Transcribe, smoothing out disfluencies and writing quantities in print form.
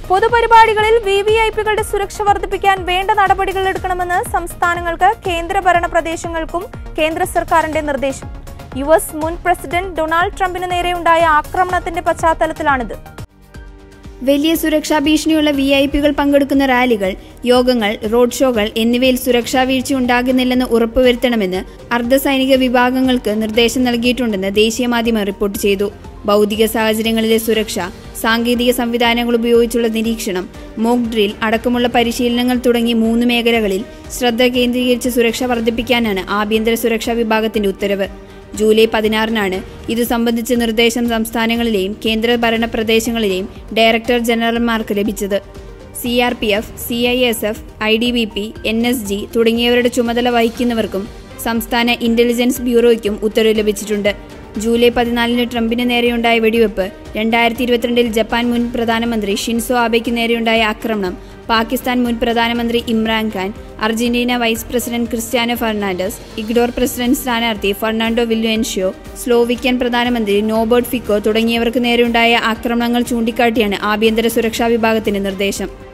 പൊതുപരിപാടികളിൽ വിവിഐപികളുടെ സുരക്ഷ വർദ്ധിപ്പിക്കാൻ വേണ്ട നടപടികൾ എടുക്കണമെന്ന് സംസ്ഥാനങ്ങൾക്ക് കേന്ദ്രഭരണ പ്രദേശങ്ങൾക്കും കേന്ദ്ര സർക്കാരിന്റെ നിർദ്ദേശം. യുഎസ് മുൻ പ്രസിഡന്റ് ഡൊണാൾഡ് ട്രംപിന് നേരെയുണ്ടായ ആക്രമണത്തിന്റെ പശ്ചാത്തലത്തിലാണിത്. വലിയ സുരക്ഷാ ഭീഷണിയുള്ള വിഐപികൾ പങ്കെടുക്കുന്ന റാലികൾ, യോഗങ്ങൾ, റോഡ് ഷോകൾ എന്നിവയിൽ സുരക്ഷാ വീഴ്ച ഉണ്ടാകുന്നില്ലെന്ന് ഉറപ്പുവരുത്തണമെന്ന് അർദ്ധസൈനിക വിഭാഗങ്ങൾക്ക് നിർദ്ദേശം നൽകിയിട്ടുണ്ടെന്ന് ദേശീയ മാധ്യമം റിപ്പോർട്ട് ചെയ്തു. ഭൗതിക സാഹചര്യങ്ങളിലെ സുരക്ഷ, സാങ്കേതിക സംവിധാനങ്ങൾ ഉപയോഗിച്ചുള്ള നിരീക്ഷണം, മോക്ക് ഡ്രിൽ അടക്കമുള്ള പരിശീലനങ്ങൾ തുടങ്ങി 3 മേഖലകളിൽ ശ്രദ്ധ കേന്ദ്രീകരിച്ച് സുരക്ഷ വർദ്ധിപ്പിക്കാനാണ് ആഭ്യന്തര സുരക്ഷാ വിഭാഗത്തിന്റെ ഉത്തരവ്. ജൂലൈ 16-നാണ് ഇതു സംബന്ധിച്ച നിർദ്ദേശം സംസ്ഥാനങ്ങളിലെയും കേന്ദ്രഭരണ പ്രദേശങ്ങളിലെയും ഡയറക്ടർ ജനറൽമാർക്ക് ലഭിച്ചത്. CRPF, CISF, IDBP, NSG തുടങ്ങിയവരുടെ ചുമതല വഹിക്കുന്നവർക്കും സംസ്ഥാന ഇന്റലിജൻസ് ബ്യൂറോയ്ക്കും ഉത്തരവ് ലഭിച്ചിട്ടുണ്ട്. ജൂലൈ 14-ന് ട്രംപിന് നേരെയുണ്ടായ വെടിവെപ്പ്, 2022-ൽ ജപ്പാൻ മുൻ പ്രധാനമന്ത്രി ഷിൻസോ ആബെയ്ക്ക് നേരെയുണ്ടായ ആക്രമണം, പാകിസ്ഥാൻ മുൻ പ്രധാനമന്ത്രി Imran Khan, Argentina vice president Cristiano Fernandez, ഇഗ്വഡോർ president സ്ഥാനാർത്ഥി ഫെർണാണ്ടോ വില്ലുവൻഷ്യോ, സ്ലോവിക്കൻ പ്രധാനമന്ത്രി നോബർട്ട് ഫിക്കോ തുടങ്ങിയവർക്ക് നേരെയുണ്ടായ ആക്രമണങ്ങൾ ചൂണ്ടിക്കാട്ടിയാണ് ആഭ്യന്തര സുരക്ഷാ വിഭാഗത്തിന്റെ നിർദ്ദേശം.